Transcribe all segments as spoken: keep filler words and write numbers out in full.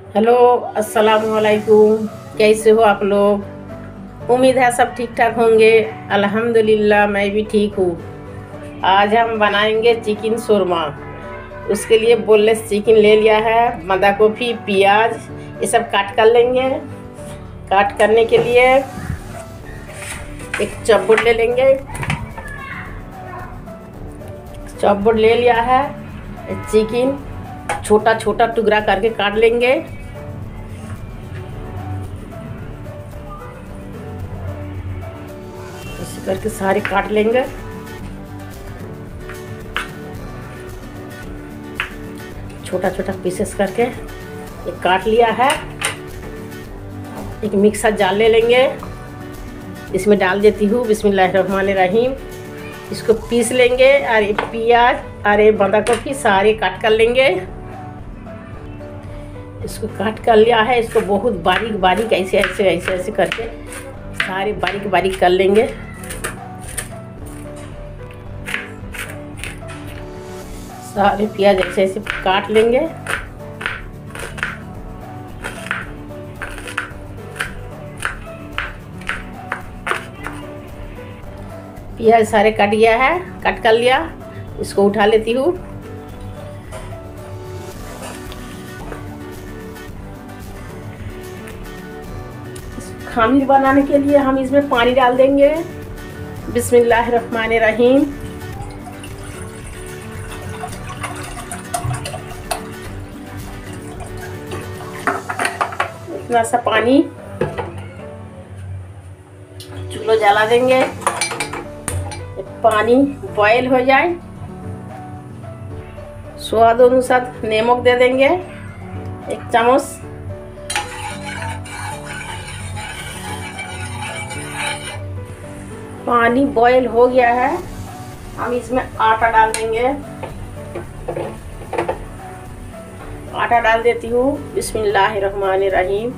Hello, अस्सलाम वालेकुम। कैसे हो आप लोग? उम्मीद है सब ठीक ठाक होंगे। अल्हम्दुलिल्लाह मैं भी ठीक हूँ। आज हम बनाएंगे चिकन शोरमा। उसके लिए बोनलेस चिकन ले लिया है, बंधा गोभी, प्याज ये सब काट कर लेंगे। काट करने के लिए एक चॉपबोर्ड ले लेंगे। चॉपबोर्ड ले लिया है। चिकन छोटा छोटा टुकड़ा करके काट लेंगे। ऐसे करके सारे काट लेंगे। छोटा छोटा पीसेस करके एक काट लिया है। एक मिक्सर जार ले लेंगे, इसमें डाल देती हूँ बिस्मिल्लाहिर्रहमानिर्रहीम। इसको पीस लेंगे और ये प्याज और ये बंधा गोभी सारे काट कर लेंगे। इसको काट कर लिया है। इसको बहुत बारीक बारीक ऐसे ऐसे ऐसे ऐसे करके सारे बारीक बारीक कर लेंगे। सारे प्याज ऐसे ऐसे काट लेंगे। प्याज सारे कट गया है, कट कर लिया। इसको उठा लेती हूँ। खमीर बनाने के लिए हम इसमें पानी डाल देंगे। बिस्मिल्लाहिर्रहमानिर्रहीम। इतना सा पानी, चूल्हा जला देंगे। पानी बॉयल हो जाए, स्वाद अनुसार नमक दे देंगे एक चम्मच। पानी बॉयल हो गया है, हम इसमें आटा डाल देंगे। आटा डाल देती हूँ बिस्मिल्लाहिर्रहमानिर्रहीम।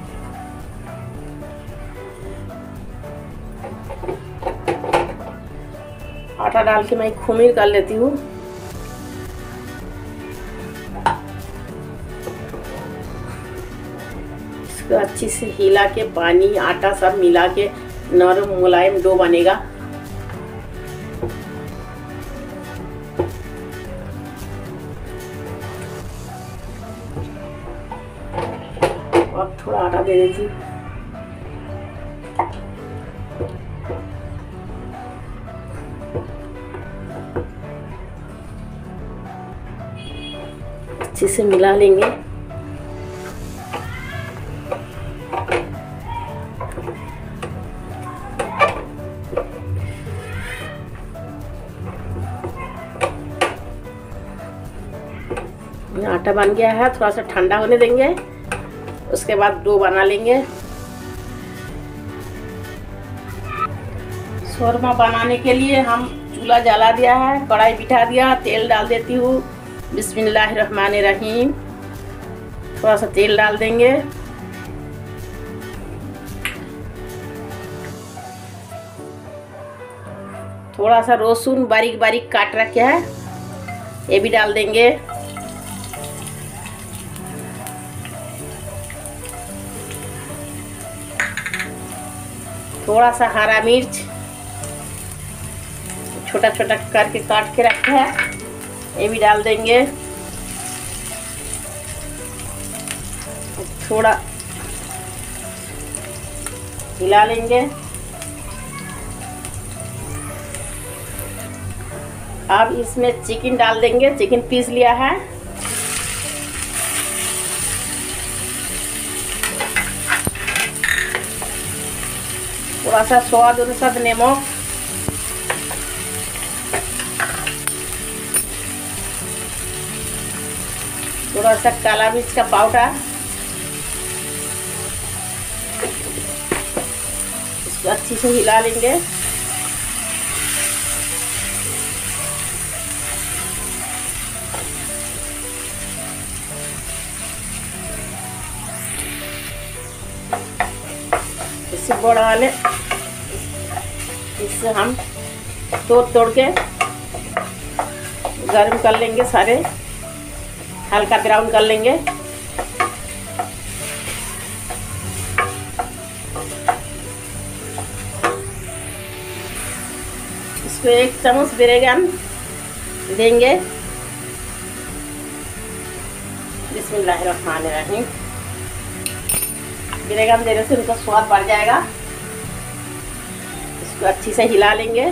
आटा डाल के मैं खुमीर कर लेती हूँ। इसको अच्छी से हिला के पानी आटा सब मिला के नरम मुलायम डो बनेगा। अब थोड़ा आटा दे देती हूँ। अच्छे से मिला लेंगे। आटा बन गया है, थोड़ा सा ठंडा होने देंगे। उसके बाद डो बना लेंगे। शोरमा बनाने के लिए हम चूल्हा जला दिया है, कढ़ाई बिठा दिया। तेल डाल देती हूँ बिस्मिल्लाहिर्रहमानिर्रहीम। थोड़ा सा तेल डाल देंगे। थोड़ा सा लहसुन बारीक बारीक काट रखे है, ये भी डाल देंगे। थोड़ा सा हरा मिर्च छोटा छोटा करके काट के रखा है, ये भी डाल देंगे। थोड़ा हिला लेंगे। अब इसमें चिकन डाल देंगे। चिकन पीस लिया है। थोड़ा सा स्वाद अनुसार नमक, थोड़ा सा काला मिर्च का पाउडर। इसको अच्छी से हिला लेंगे। इसे बढ़ा ले। इससे हम तोड़ तोड़ के गर्म कर लेंगे। सारे हल्का ब्राउन कर लेंगे। इसको एक चम्मच बैगन देंगे। बिस्मिल्लाहिर्रहमानिर्रहीम। बैगन देने से उनका स्वाद बढ़ जाएगा। इसको अच्छी से हिला लेंगे।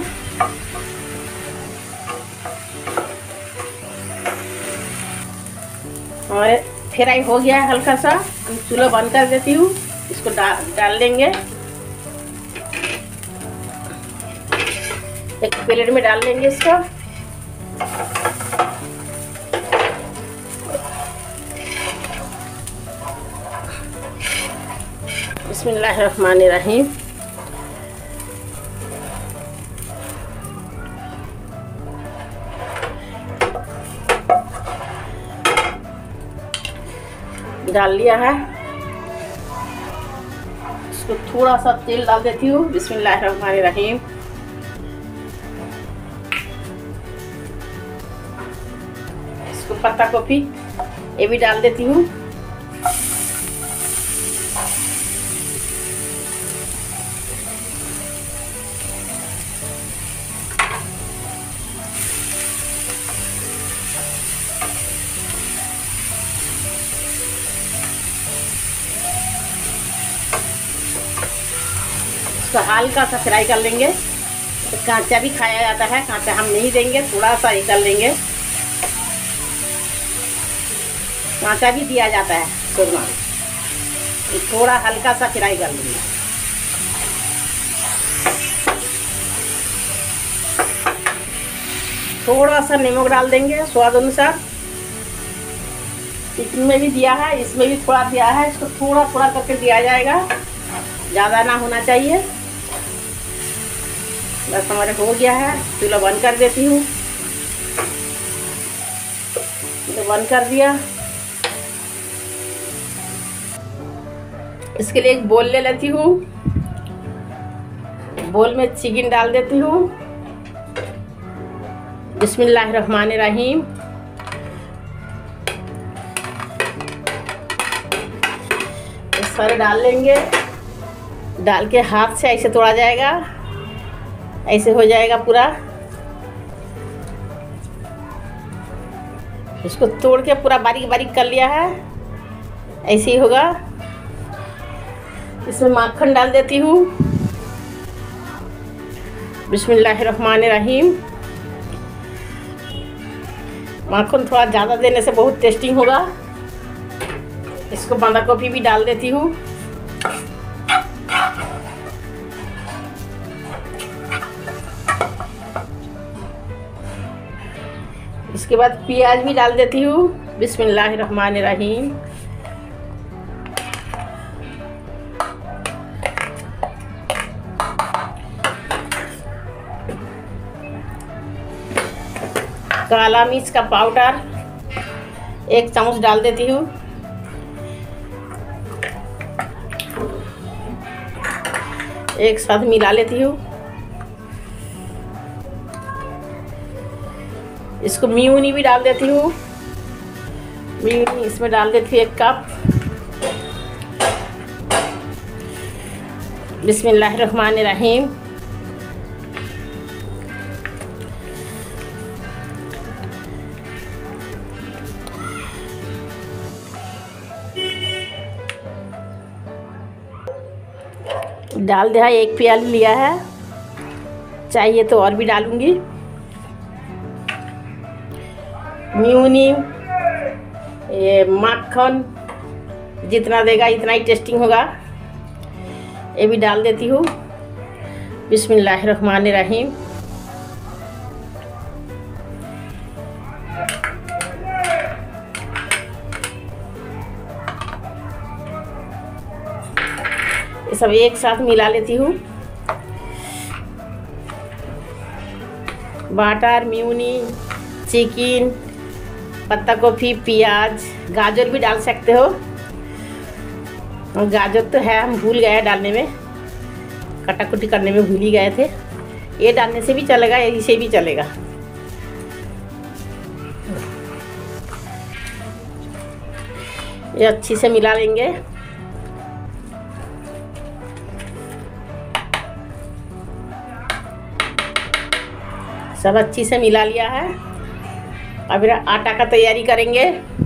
और फ्राई हो गया है हल्का सा, हम चूल्हा बंद कर देती हूँ। इसको डाल डाल देंगे, एक प्लेट में डाल लेंगे इसको। बिस्मिल्लाहिर्रहमानिर्रहीम। डाल लिया है। इसको थोड़ा सा तेल डाल देती हूँ। बिस्मिल्लाहिर्रहमानिर्रहीम। इसको पत्ता गोभी ये भी डाल देती हूँ। इसको हल्का सा फ्राई कर लेंगे। तो कांचा भी खाया जाता है, कांचा हम नहीं देंगे, थोड़ा सा ही कर लेंगे। कांचा भी दिया जाता है शोरमा, थोड़ा हल्का सा फ्राई कर लेंगे। थोड़ा सा नमक डाल देंगे स्वाद अनुसार। चिकन में भी दिया है, इसमें भी थोड़ा दिया है। इसको थोड़ा थोड़ा करके दिया जाएगा, ज़्यादा ना होना चाहिए। बस हमारे हो गया है। चूल्हा बंद कर देती हूँ। तो बंद कर दिया। इसके लिए एक बोल ले लेती हूँ। बोल में चिकन डाल देती हूँ। बिस्मिल्लाहिर्रहमानिर्रहीम। सारे डाल लेंगे। डाल के हाथ से ऐसे तोड़ा जाएगा, ऐसे हो जाएगा पूरा। इसको तोड़ के पूरा बारीक बारीक कर लिया है, ऐसे ही होगा। इसमें माखन डाल देती हूँ। बिस्मिल्लाहिर्रहमानिर्रहीम। माखन थोड़ा ज़्यादा देने से बहुत टेस्टी होगा। इसको बंदा गोभी भी डाल देती हूँ। इसके बाद प्याज भी डाल देती हूँ। बिस्मिल्लाहिर्रहमानिर्रहीम। काला मिर्च का पाउडर एक चम्मच डाल देती हूँ। एक साथ मिला लेती हूँ। इसको म्यूनी भी डाल देती हूँ। म्यूनी इसमें डाल देती हूँ एक कप। बिस्मिल्लाहिर्रहमानिर्रहीम। डाल दिया, एक प्याली लिया है, चाहिए तो और भी डालूंगी। म्यूनी, ये मक्खन जितना देगा इतना ही टेस्टिंग होगा। ये भी डाल देती हूँ। बिस्मिल्लाहिर्रहमानिर्रहीम। ये सब एक साथ मिला लेती हूँ। बटर, म्यूनी, चिकन, पत्ता गोभी, प्याज, गाजर भी डाल सकते हो। गाजर तो है, हम भूल गए डालने में, कटा कुटी करने में भूल ही गए थे। ये डालने से भी चलेगा, इसे भी चलेगा। ये अच्छी से मिला लेंगे। सब अच्छी से मिला लिया है। अब आटा का तैयारी करेंगे।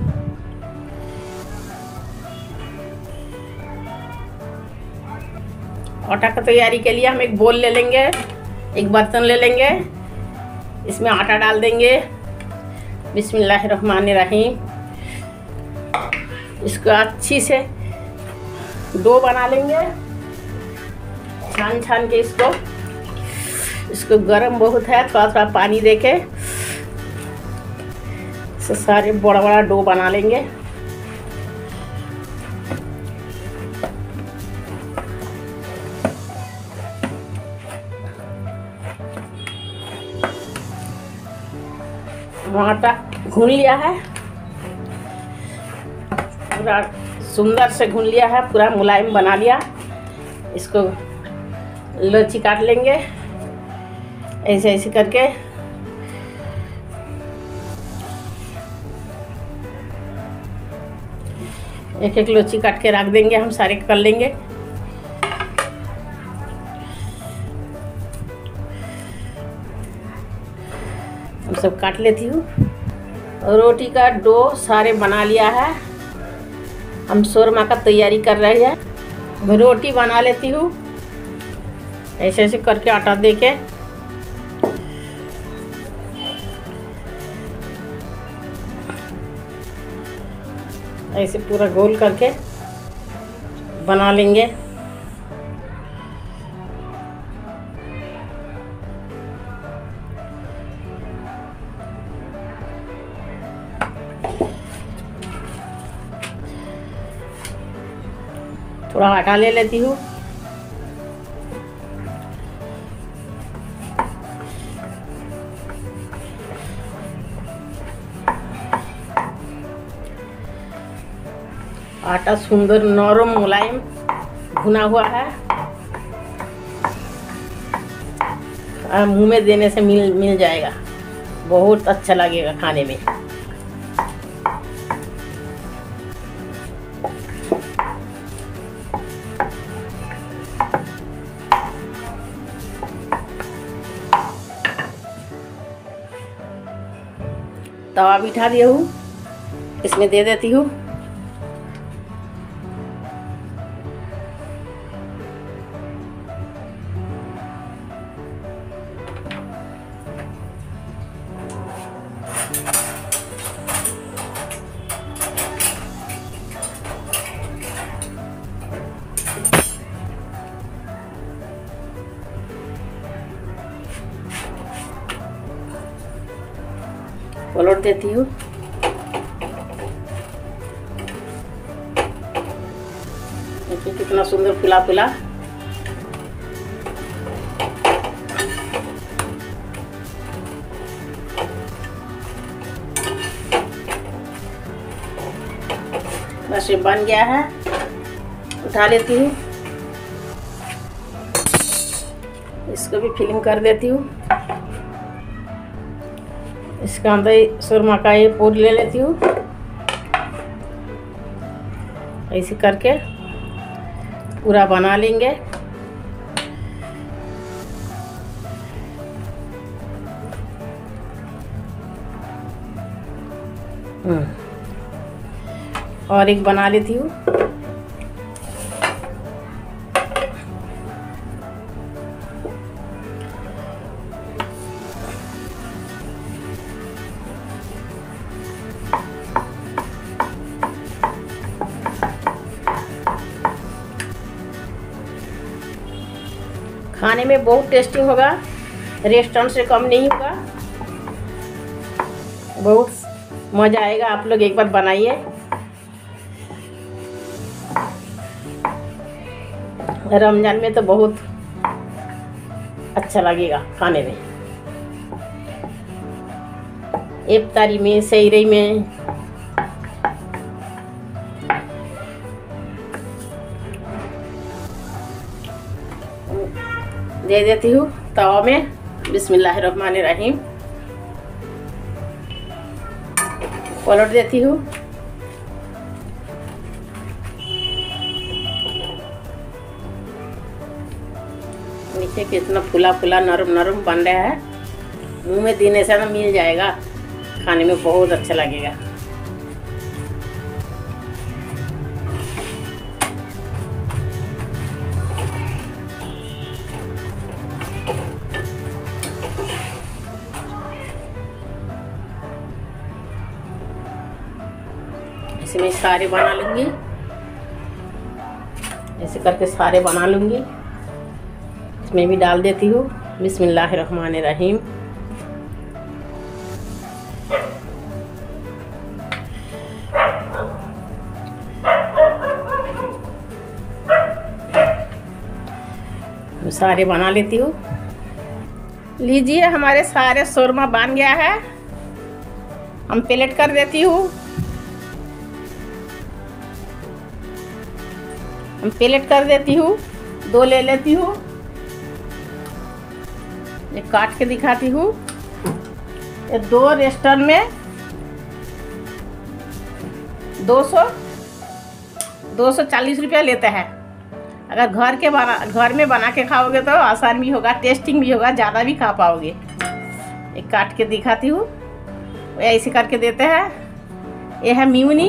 आटा का तैयारी के लिए हम एक बोल ले लेंगे, एक बर्तन ले लेंगे, इसमें आटा डाल देंगे। बिस्मिल्लाहिर्रहमानिर्रहीम। इसको अच्छी से डो बना लेंगे, छान छान के इसको इसको गरम बहुत है, थोड़ा थोड़ा पानी देके इसे सारे बड़ा बड़ा डो बना लेंगे। आटा भून लिया है, पूरा सुंदर से भून लिया है, पूरा मुलायम बना लिया। इसको लच्छी काट लेंगे ऐसे ऐसे करके। एक एक लच्छी काट के रख देंगे, हम सारे कर लेंगे। हम सब काट लेती हूँ। रोटी का डो सारे बना लिया है, हम शोरमा का तैयारी कर रहे हैं। रोटी बना लेती हूँ ऐसे ऐसे करके, आटा देके। ऐसे पूरा गोल करके बना लेंगे। थोड़ा आटा ले लेती हूँ। आटा सुंदर नरम मुलायम भुना हुआ है, मुंह में देने से मिल मिल जाएगा, बहुत अच्छा लगेगा खाने में। तवा बिठा दिया हूँ, इसमें दे देती हूँ। पलट देती हूँ। देखिए कितना सुंदर फुला फुला। बस ये बन गया है, उठा लेती हूँ। इसको भी फिलिंग कर देती हूँ। इसका अंदर शोरमा का ये पूर ले लेती हूँ। ऐसे करके पूरा बना लेंगे। और एक बना लेती हूँ। खाने में बहुत टेस्टी होगा, रेस्टोरेंट से कम नहीं होगा, बहुत मज़ा आएगा। आप लोग एक बार बनाइए। रमजान में तो बहुत अच्छा लगेगा खाने में, इफ्तारी में, सहरी में। दे देती हूँ तवा में। बिस्मिल्लाहिर्रहमानिर्रहीम। पलट देती हूँ। देखिए कितना फुला फुला नरम नरम बन रहा है। मुंह में देने से ना मिल जाएगा, खाने में बहुत अच्छा लगेगा। ऐसे मैं सारे बना लूँगी, ऐसे करके सारे बना लूँगी। इसमें भी डाल देती हूँ। बिस्मिल्लाहिर्रहमानिर्रहीम। सारे बना लेती हूँ। लीजिए, हमारे सारे शोरमा बन गया है। हम प्लेट कर देती हूँ। हम प्लेट कर देती हूँ। दो ले लेती हूँ, ये काट के दिखाती हूँ। ये दो रेस्टोरेंट में दो सौ दो सौ चालीस रुपया लेता है। अगर घर के बना घर में बना के खाओगे तो आसान भी होगा, टेस्टिंग भी होगा, ज़्यादा भी खा पाओगे। एक काट के दिखाती हूँ। ऐसे करके देते हैं। ये है म्यूनी।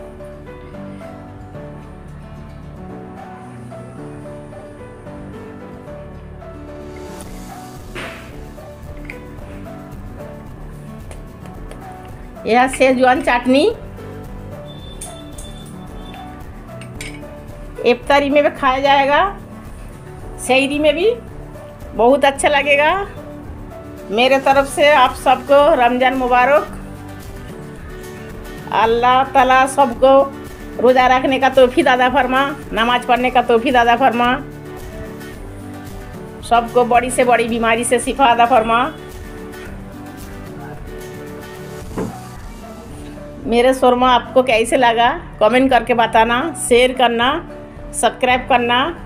यह है सेजवान चटनी। इफ्तारी में भी खाया जाएगा, सहरी में भी बहुत अच्छा लगेगा। मेरे तरफ से आप सबको रमज़ान मुबारक। अल्लाह ताला सबको रोज़ा रखने का तौफीक अता फरमा, नमाज पढ़ने का तौफीक अता फरमा, सबको बड़ी से बड़ी बीमारी से शिफा अता फरमा। मेरे शोरमा आपको कैसे लगा कमेंट करके बताना, शेयर करना, सब्सक्राइब करना।